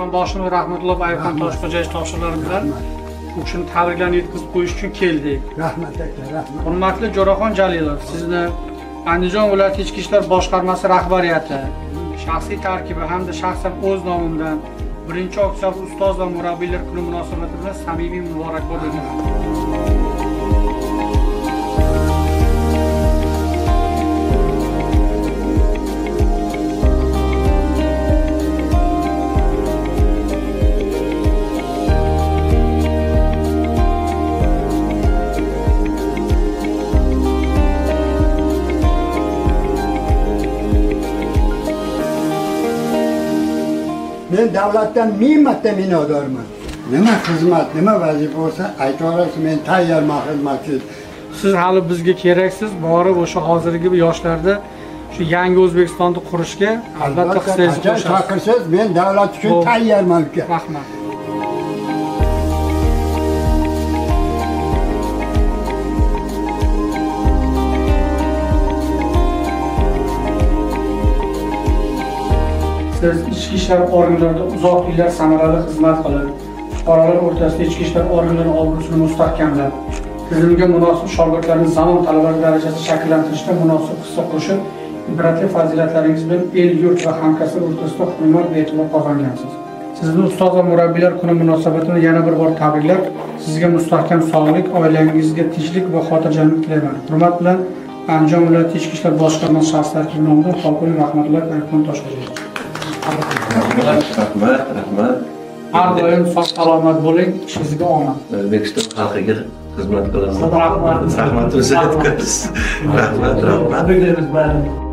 Sulton boshimiz rahmatulloh Ayxon Toshxo'jayev topshiriqlari bilan u kishini tabriklarni yetkazib qo'yish uchun keldik. Rahmat aka, rahmat. Hurmatli Jo'raxon Jalilov, sizni Andijon viloyati ichki ishlar boshqarmasi rahbariyati, shaxsiy tarkibi hamda shaxsan o'z nomimdan 1-oktyabr ustoz va murabbiylar kuni munosabati bilan samimiy muborakbod beraman. Men davlatdan 1000 marta minnatdorman. Nima xizmat, nima vazifa bo'lsa, aytaverasiz, men tayyorman xizmatga. Siz hali bizga keraksiz, borib o'sha hozirgi yoshlarda shu yangi O'zbekistonni qurishga albatta hissangizni qo'shasiz. Chaqirsangiz, men davlat uchun tayyorman uka. Rahmat. Siz ichki ishlar organlarida uzoq yillar samarali xizmat qilib, fuqarolar o'rtasida ichki ishlar organlarining obro'sini mustahkamlab, tizimga munosib shogirdlarni zamon talablari darajasida shakllantirishda munosib hissa qo'shib, ibratli fazilatlaringiz bilan el, yurt va hamkasb o'rtasida hurmat va e'tibor qozongansiz. Sizni ustoz va murabbiylar kuni munosabatida yana bir bor tabriklab, sizga mustahkam sog'lik, oilangizga tinchlik va xotirjamlik tilayman. Hurmat bilan Andijon viloyati ichki ishlar boshqarmasi shaxslari nomidan Xalqaro rahmatlar Ayxon Toshxo'jayev. Rahmat. Har doim sog' salomat bo'ling, ishingizga omad. O'zbekiston xalqiga xizmat qilaman. Rahmat. Rahmat o'zi aytasiz. Rahmat. Tabriklaymiz barcha.